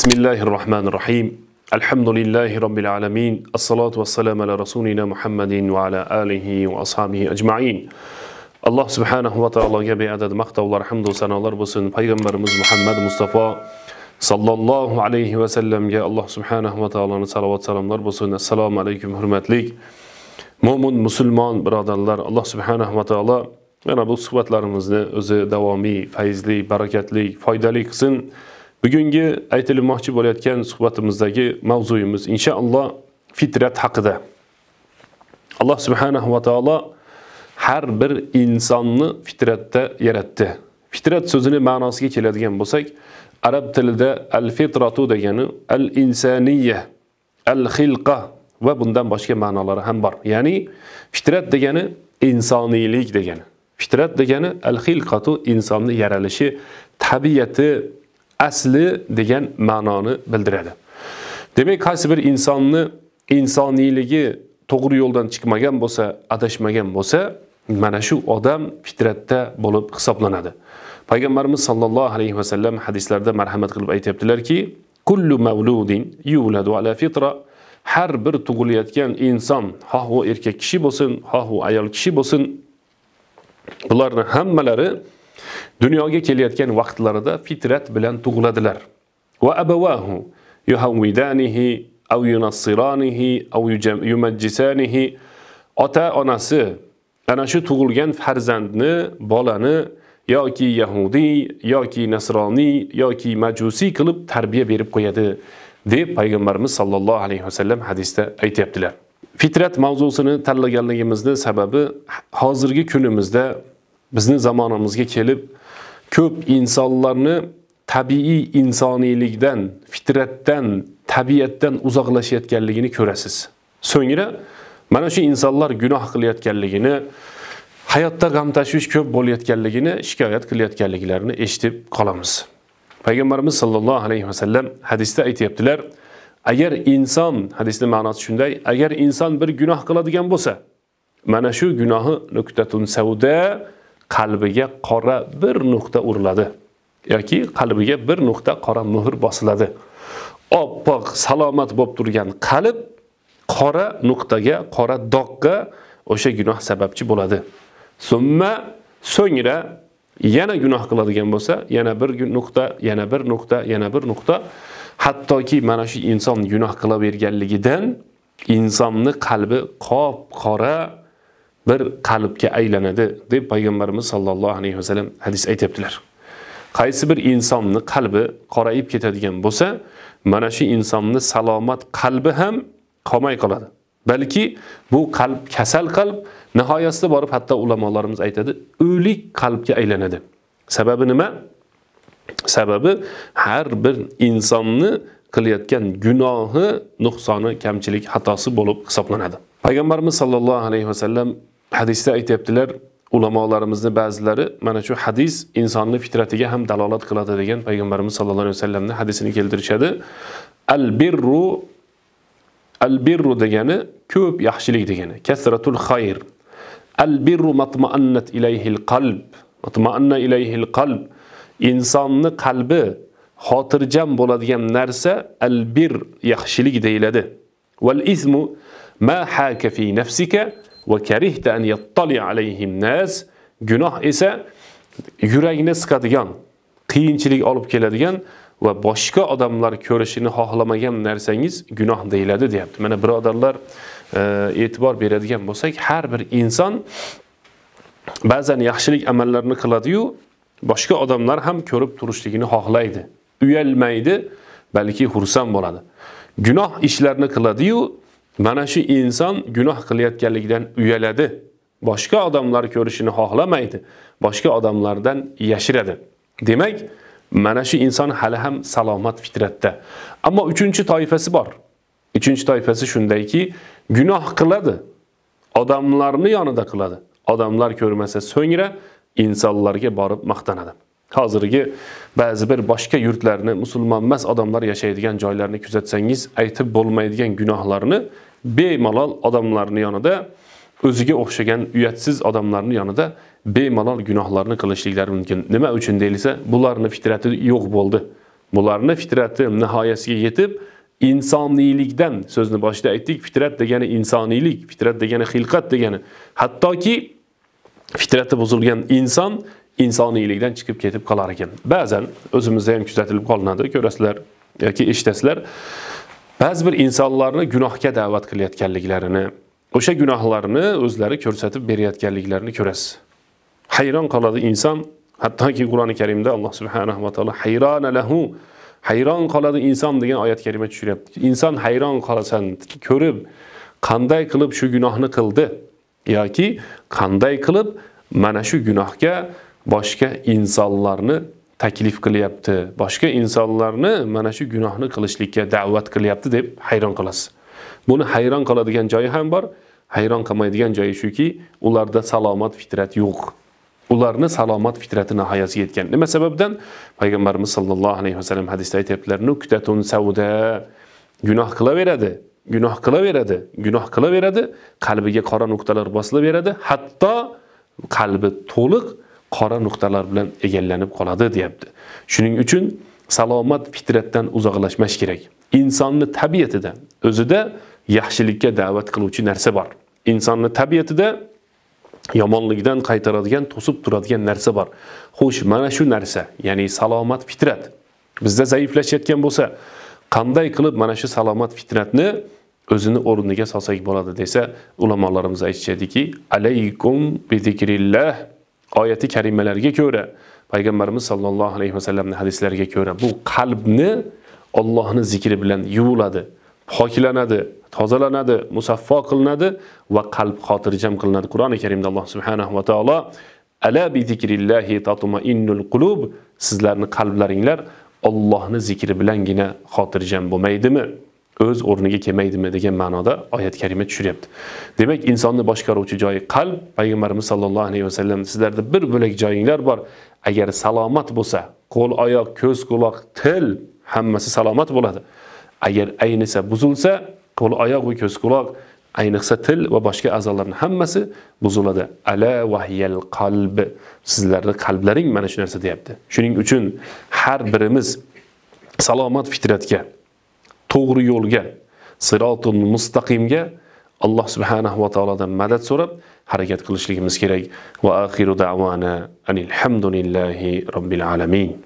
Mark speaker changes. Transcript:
Speaker 1: Bismillahirrahmanirrahim. Elhamdülillahi Rabbil alemin. As-salatu vesselamu ala Rasulina Muhammedin ve ala alihi ve ashabihi ecma'in. Allah subhanahu wa ta'alaga beadad maqtovlar, hamd va sanolar bo'lsin. Payg'ambarimiz Muhammad Mustafa sallallohu alayhi va sallamga Allah subhanahu wa ta'alaning salovat salomlar bo'lsin. Assalomu alaykum hurmatli mo'min musulmon birodarlar. Allah subhanahu wa ta'ala mana bu suhbatlarimizni o'zi davomiy, fayzli, barakatli, foydali qilsin. Bugungi aytilmoqchi bo'layotgan suhbatimizdagi mavzuyimiz inshaalloh fitrat haqida. Allah subhanahu va taolo har bir insonni fitratda yaratdi. Fitrat so'zini ma'nosiga keladigan bo'lsak, arab tilida al-fitratu degani al-insoniyya, al-xilqa va bundan boshqa ma'nolari ham bor. Ya'ni fitrat degani insoniylik degani. Fitrat degani al-xilqatu insonning yaralishi, tabiati, asli degan ma'noni bildiradi. Demak, qaysi bir insonni insoniyligi to'g'ri yo'ldan chiqmagan bo'lsa, adashmagan bo'lsa, mana shu odam fitratda bo'lib hisoblanadi. Payg'ambarimiz sallallohu alayhi va sallam hadislarda marhamat qilib aytibdilarki, kullu mavludin yuladu ala fitra, har bir tug'ilayotgan inson, xoh u erkak kishi bo'lsin, xoh u ayol kishi bo'lsin, bularning hammalari dunyoga kelayotgan vaqtlarida fitrat bilan tug'iladilar. Va abawahu yuhawidanihi aw yunassiranihi aw yumajjisanihi. Ota-onasi ana shu tug'ilgan farzandni, bolani yoki yahudi, yoki nasroniy, yoki majusi qilib tarbiya berib qo'yadi deb payg'ambarimiz sallallohu alayhi vasallam hadisda aytibdilar. Fitrat mavzusini tanlaganligimizning sababi hozirgi kunimizda bizning zamonimizga kelib ko'p insonlarni tabiiy insoniylikdan, fitratdan, tabiatdan uzoqlashayotganligini ko'rasiz. So'ngra mana shu insonlar gunoh qilayotganligini, hayotda g'am tashvish ko'p bo'layotganligini, shikoyat qilayotganliklarini eshitib qolamiz. Payg'ambarimiz sallallohu alayhi vasallam hadisda aytibdilar, agar inson, hadisning ma'nosi shunday, agar inson bir gunoh qiladigan bo'lsa, mana shu gunohi nuqtatun savda, qalbiga qora bir nuqta uriladi yoki qalbiga bir nuqta qora muhr bosiladi. Oppoq, salomat bo'lib turgan qalb qora nuqtaga, qora dog'ga o'sha gunoh sababchi bo'ladi. So'ngra yana gunoh qiladigan bo'lsa, yana bir nuqta, yana bir nuqta, yana bir nuqta, hattoki mana shu inson gunoh qilaverganligidan insonning qalbi qop-qora bir qalbga aylanadi deb payg'ambarimiz sallallohu alayhi vasallam hadis aytibdilar. Qaysi bir insonning qalbi qorayib ketadigan bo'lsa, mana shu insonning salomat qalbi ham qolmay qoladi. Balki bu qalb kasal qalb, nihoyasida borib hatto ulamolarimiz aytadi, o'lik qalbga aylanadi. Sababi nima? Sababi har bir insonni qilayotgan gunohi, nuqsoni, kamchilik, xatosi bo'lib hisoblanadi. Payg'ambarimiz sallallohu alayhi vasallam hadisda aytibdilar, ulamolarimizni ba'zilari mana shu hadis insonning fitratiga ham dalolat qiladi degan payg'ambarimiz sallallohu alayhi vasallamning hadisini keltirishadi. Al-birru degani ko'p yaxshilik degani, kasratul xayr. Al-birru matma'annat ilayhil qalb. Matma'anna ilayhil qalb. Insonning qalbi xotirjam bo'ladigan narsa al-bir, yaxshilik deyiladi. Wal ismu ma haka fi nafsika va karihta an yattali alayhim nas. Gunoh esa yurakni siqadigan, qiyinchilik olib keladigan va boshqa odamlar ko'rishini xohlamagan narsangiz gunoh deyiladi, deyapti. Mana birodarlar, e'tibor beradigan bo'lsak, har bir inson ba'zan yaxshilik amallarni qiladi-yu, boshqa odamlar ham ko'rib turishligini xohlaydi. Uyalmaydi, balki xursand bo'ladi. Gunoh ishlarni qiladi-yu, mana shu inson gunoh qilayotganligidan uyaladi. Boshqa odamlar ko'rishini xohlamaydi. Boshqa odamlardan yashiradi. Demak, mana shu inson hali ham salomat fitratda. Ammo uchinchi toifasi bor. Uchinchi toifasi shundayki, gunoh qiladi. Odamlarni yonida qiladi. Odamlar ko'rmasa so'ngra insonlarga borib maqtanadi. Hozirgi ba'zi bir boshqa yurtlarni, musulmon emas odamlar yashaydigan joylarni kuzatsangiz, aytib bo'lmaydigan gunohlarni bemalol odamlarning yonida, o'ziga o'xshagan uyatsiz odamlarning yonida bemalol gunohlarni qilishliklari mumkin. Nima uchun deyilsa, bularning fitrati yo'q bo'ldi. Bularni fitrati nihoyasiga yetib, insoniylikdan so'zni boshida aytdik, fitrat degani insoniylik, fitrat degani xilqat degani. Hattoki fitrati buzilgan inson insoniylikdan chiqib ketib qolar ekan. Ba'zan o'zimizda ham kuzatilib qolinadi, ko'rasizlar yoki eshitasizlar. Ba'zi bir insonlarni gunohga da'vat qilayotganliklarini, o'sha gunohlarni o'zlari ko'rsatib berayotganliklarini ko'rasiz. Hayron qoladi inson, hattoki Qur'oni Karimda Alloh subhanahu va taolo hayrona lahu, hayron qoladi inson degan oyat kalima tushiryapti. Inson hayron qolasan, ko'rib qanday qilib shu gunohni qildi yoki qanday qilib mana shu gunohga boshqa insonlarni taklif qilyapti, boshqa insonlarni mana shu gunohni qilishlikka da'vat qilyapti deb hayron qolasiz. Buni hayron qoladigan joyi ham bor, hayron qolmaydigan joyi shuki, ularda salomat fitrat yo'q. Ularni salomat fitrati nihoyasiga yetgan. Nima sababdan? Payg'ambarimiz sollallohu alayhi vasallam hadisda aytibdilar, nuktatun sauda, gunoh qilaveradi, gunoh qilaveradi, gunoh qilaveradi, qalbiga qora nuqtalar bosilaveradi, hatto qalbi to'liq qora nuqtalar bilan egallanib qoladi deyapti. Shuning uchun salomat fitratdan uzoqlashmash kerak. Insonning tabiatida, o'zida yaxshilikka da'vat qiluvchi narsa bor. Insonning tabiatida yomonlikdan qaytaradigan, to'sib turadigan narsa bor. Xo'sh, mana shu narsa, ya'ni salomat fitrat bizda zaiflashayotgan bo'lsa, qanday qilib mana shu salomat fitratni o'zini o'rniga solsak bo'ladi desa, ulamolarimiz aytishadiki, alaykum bi zikrillah oyati karimalarga ko'ra, payg'ambarimiz sollallohu alayhi vasallamning hadislariga ko'ra, bu qalbni Allohning zikri bilan yuviladi, poklanadi, tozalanadi, musaffo qilinadi va qalb xotirjam qilinadi. Qur'oni Karimda Alloh subhanahu va taolo ala bi zikrillahi tatma'innul qulub, sizlarning qalblaringlar Allohning zikri bilangina xotirjam bo'lmaydimi? O'z o'rniga kelmaydimi degan ma'noda oyat karima tushiryapti. Demak, insonni boshqaruvchi joyi qalb. Payg'ambarimiz sollallohu alayhi vasallam sizlarda bir bo'lak joyinglar bor. Agar salomat bo'lsa, qo'l, oyoq, ko'z, quloq, til hammasi salomat bo'ladi. Agar aynisa, buzilsa, qo'l, oyoq va ko'z, quloq, ayniqsa til va boshqa a'zolarning hammasi buziladi. Ala vahyal qalb. Sizlarning qalblaring mana shu narsa deyapti. Shuning uchun har birimiz salomat fitratga, to'g'ri yo'lga, sirotul mustaqimga Alloh subhanahu va taolodan madad so'rab harakat qilishligimiz kerak. Va axiru da'wana anil hamdulillahi robbil alamin.